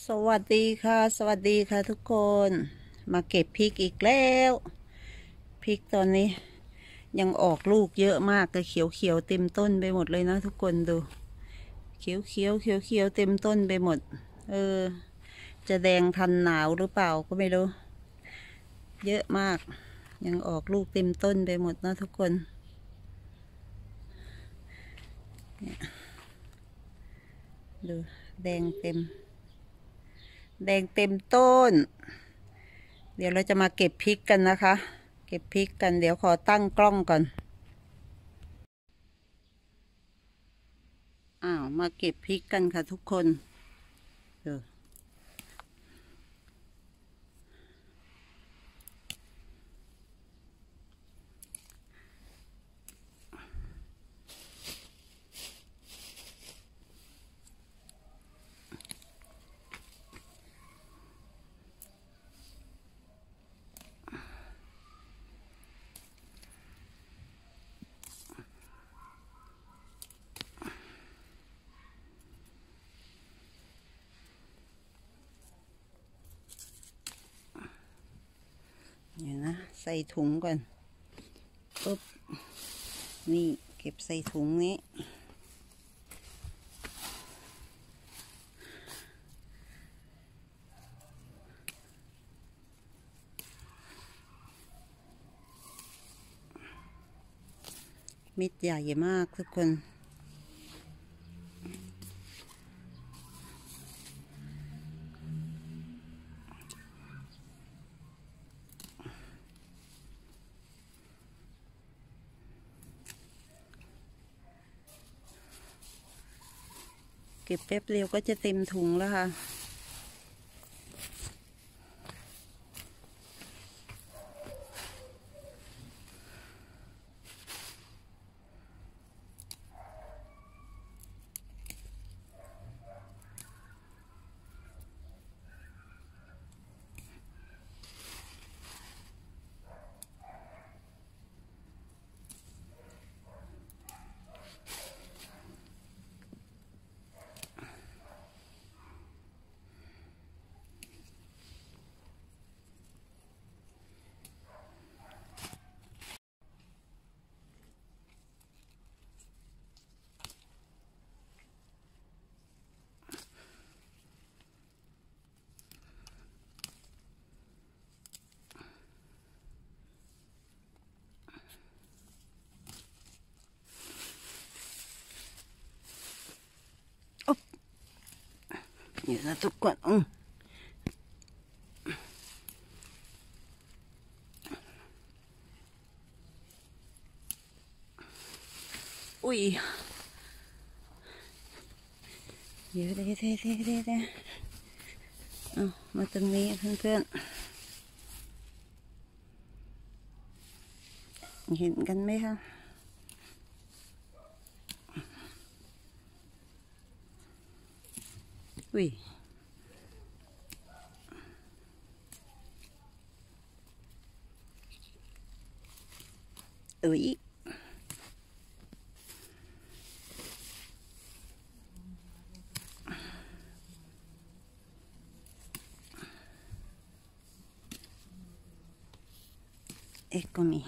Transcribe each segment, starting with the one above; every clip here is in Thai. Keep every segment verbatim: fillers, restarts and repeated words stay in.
สวัสดีค่ะสวัสดีค่ะทุกคนมาเก็บพริกอีกแล้วพริกตอนนี้ยังออกลูกเยอะมากเลยเขียวเขียวเต็มต้นไปหมดเลยนะทุกคนดูเขียวเขียวเขียวเขียวเต็มต้นไปหมดเออจะแดงทันหนาวหรือเปล่าก็ไม่รู้เยอะมากยังออกลูกเต็มต้นไปหมดนะทุกคนดูแดงเต็มแดงเต็มต้นเดี๋ยวเราจะมาเก็บพริกกันนะคะเก็บพริกกันเดี๋ยวขอตั้งกล้องก่อนอ้าวมาเก็บพริกกันค่ะทุกคนเออเนี่ยนะใส่ถุงก่อนปุ๊บนี่เก็บใส่ถุงนี้มิดใหญ่มากทุกคนเก็บแป๊บเดียวก็จะเต็มถุงแล้วค่ะเนี่ยนะทุกคนอืมอุ้ยเดี๋ยวเดี๋ยวเดี๋ยวเดี๋ยวเดี๋ยวเอามาตรงนี้เพื่อนๆเห็นกันไหมคะอุ้ยอุ้ยeccomi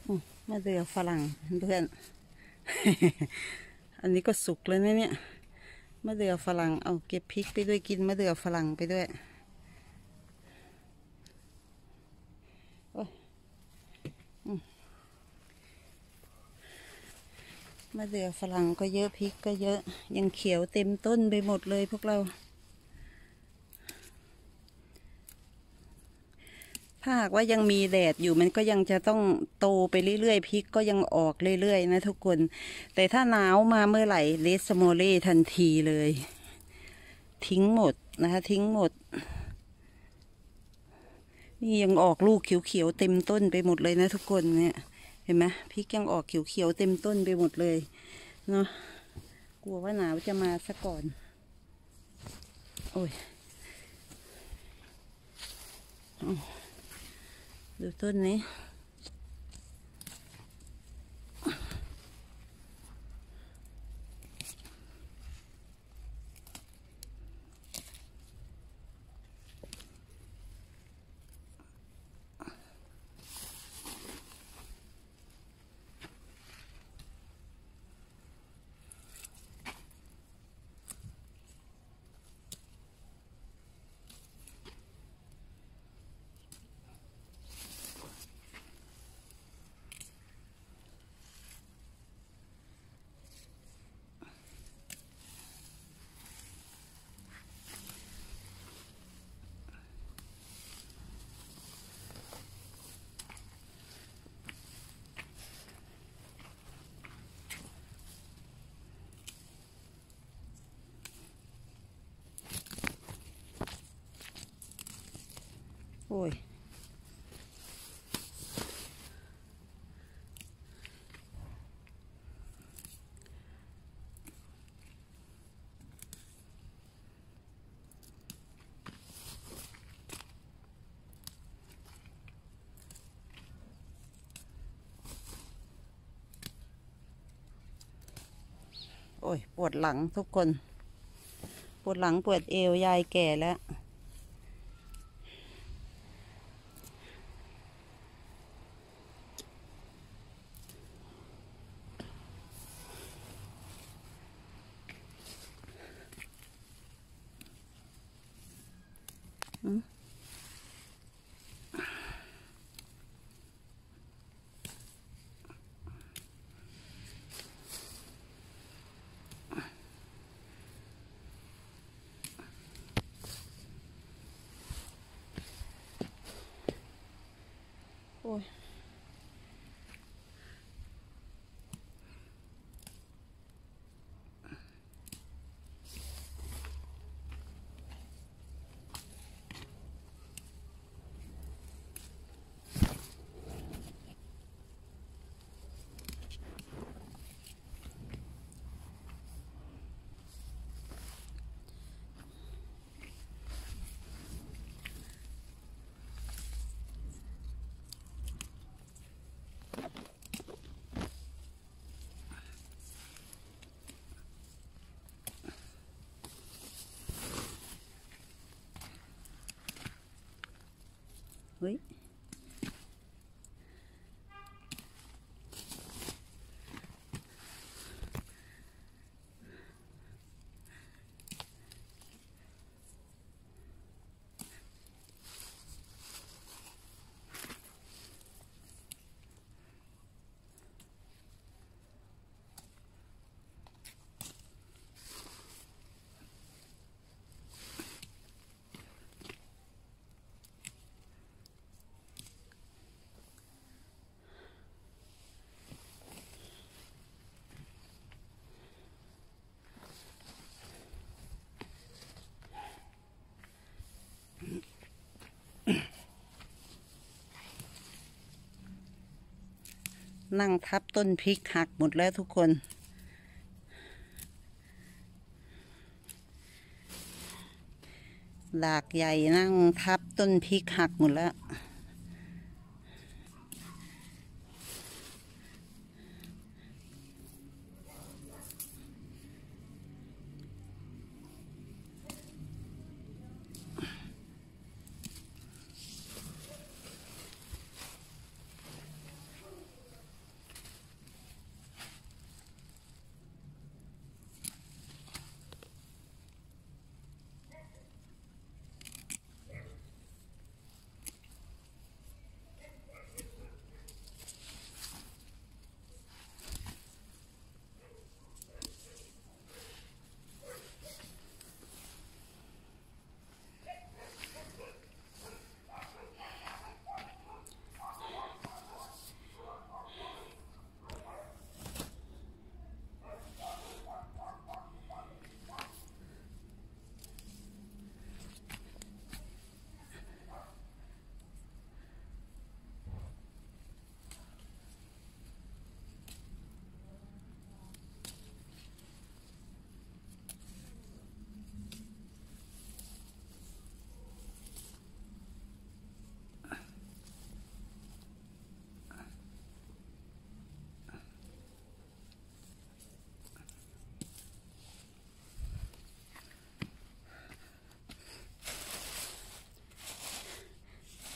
อืมมะเดื่อฝรั่งเพื่อน อันนี้ก็สุกเลยนะเนี่ยมะเดื่อฝรั่งเอาเก็บพริกไปด้วยกินมะเดื่อฝรั่งไปด้วยโอ้ยมะเดื่อฝรั่งก็เยอะพริกก็เยอะยังเขียวเต็มต้นไปหมดเลยพวกเราถ้าหากว่ายังมีแดดอยู่มันก็ยังจะต้องโตไปเรื่อยๆพริกก็ยังออกเรื่อยๆนะทุกคนแต่ถ้าหนาวมาเมื่อไหร่เลสโมเล่ทันทีเลยทิ้งหมดนะคะทิ้งหมดนี่ยังออกลูกเขียวๆเต็มต้นไปหมดเลยนะทุกคนเนี่ยเห็นไหมพริกยังออกเขียวๆเต็มต้นไปหมดเลยเนาะกลัวว่าหนาวจะมาซะก่อนโอ้ยดูต้นนี้โอ้ยโอ้ยปวดหลังทุกคนปวดหลังปวดเอวยายแก่แล้วอืมโอ้ยเฮ้ยนั่งทับต้นพริกหักหมดแล้วทุกคนดากใหญ่นั่งทับต้นพริกหักหมดแล้ว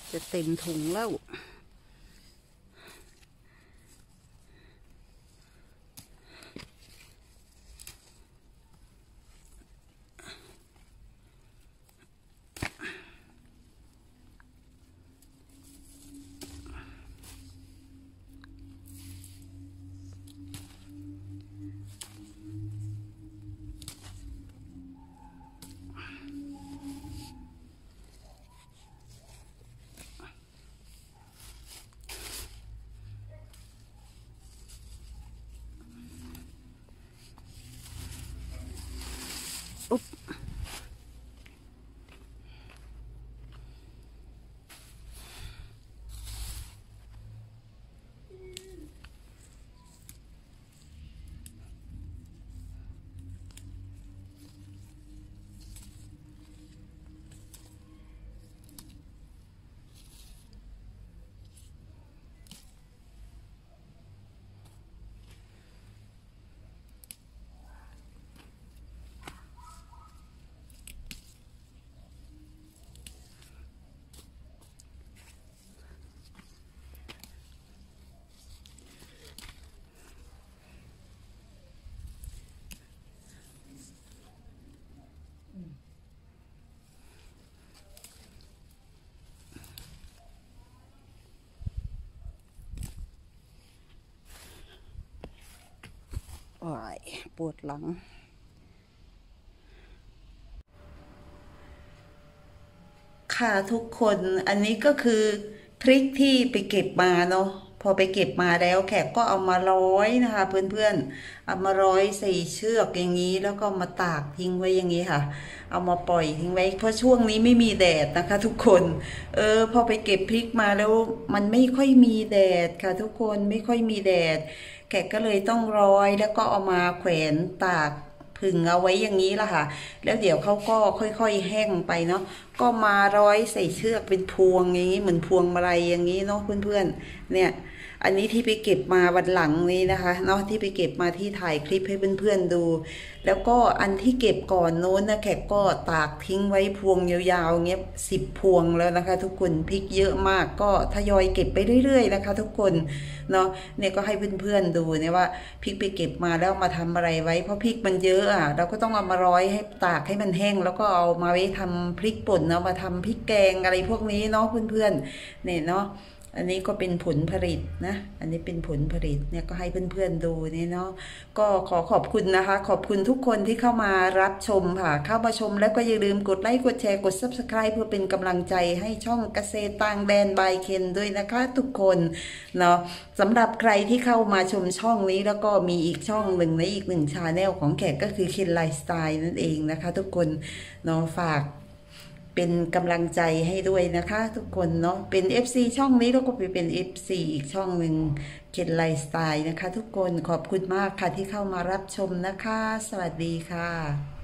จะเต็มถุงแล้วอุ๊บโอ้ยปวดหลังค่ะทุกคนอันนี้ก็คือพริกที่ไปเก็บมาเนาะพอไปเก็บมาแล้วแขกก็เอามาร้อยนะคะเพื่อนๆเอามาร้อยใส่เชือกอย่างนี้แล้วก็มาตากทิ้งไว้อย่างนี้ค่ะเอามาปล่อยทิ้งไว้เพราะช่วงนี้ไม่มีแดดนะคะทุกคนเออพอไปเก็บพริกมาแล้วมันไม่ค่อยมีแดดค่ะทุกคนไม่ค่อยมีแดดแขกก็เลยต้องร้อยแล้วก็เอามาแขวนตากผึ่งเอาไว้อย่างนี้ล่ะค่ะแล้วเดี๋ยวเขาก็ค่อยๆแห้งไปเนาะก็มาร้อยใส่เชือกเป็นพวงอย่างนี้เหมือนพวงมาลัยอย่างนี้เนาะเพื่อนๆเนี่ยอันนี้ที่ไปเก็บมาวันหลังนี้นะคะเนาะที่ไปเก็บมาที่ถ่ายคลิปให้เพื่อนๆดูแล้วก็อันที่เก็บก่อนโน้นนะแขกก็ตากทิ้งไว้พวงยาวๆเงี้ยสิบพวงแล้วนะคะทุกคนพริกเยอะมากก็ทยอยเก็บไปเรื่อยๆนะคะทุกคนเนาะเนี่ยก็ให้เพื่อนๆดูเนี่ยว่าพริกไปเก็บมาแล้วมาทำอะไรไว้เพราะพริกมันเยอะอ่ะเราก็ต้องเอามาร้อยให้ตากให้มันแห้งแล้วก็เอามาไว้ทำพริกป่นเนาะมาทำพริกแกงอะไรพวกนี้เนาะเพื่อนๆเนี่ยเนาะอันนี้ก็เป็นผลผลิตนะอันนี้เป็นผลผลิตเนี่ยก็ให้เพื่อนๆดูนี่เนาะก็ขอขอบคุณนะคะขอบคุณทุกคนที่เข้ามารับชมค่ะเข้ามาชมแล้วก็อย่าลืมกดไลค์กดแชร์กด ซับสไครบ์ เพื่อเป็นกำลังใจให้ช่องเกษตรต่างแดนบายเคนด้วยนะคะทุกคนเนาะสำหรับใครที่เข้ามาชมช่องนี้แล้วก็มีอีกช่องหนึ่งในอีกหนึ่งชาแนลของแขกก็คือเคนไลฟ์สไตล์นั่นเองนะคะทุกคนเนาะฝากเป็นกำลังใจให้ด้วยนะคะทุกคนเนาะเป็น เอฟ ซี ช่องนี้แล้วก็ไปเป็น เอฟ ซี อีกช่องหนึ่งเคนไลฟ์สไตล์นะคะทุกคนขอบคุณมากค่ะที่เข้ามารับชมนะคะสวัสดีค่ะ